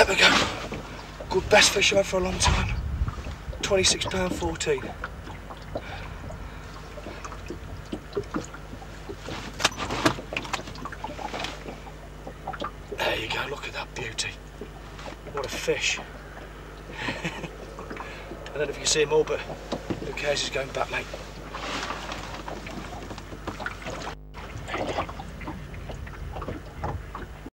There we go. Good best fish I've had for a long time. £26.14. There you go, look at that beauty. What a fish. I don't know if you can see him all, but who cares, he's going back, mate.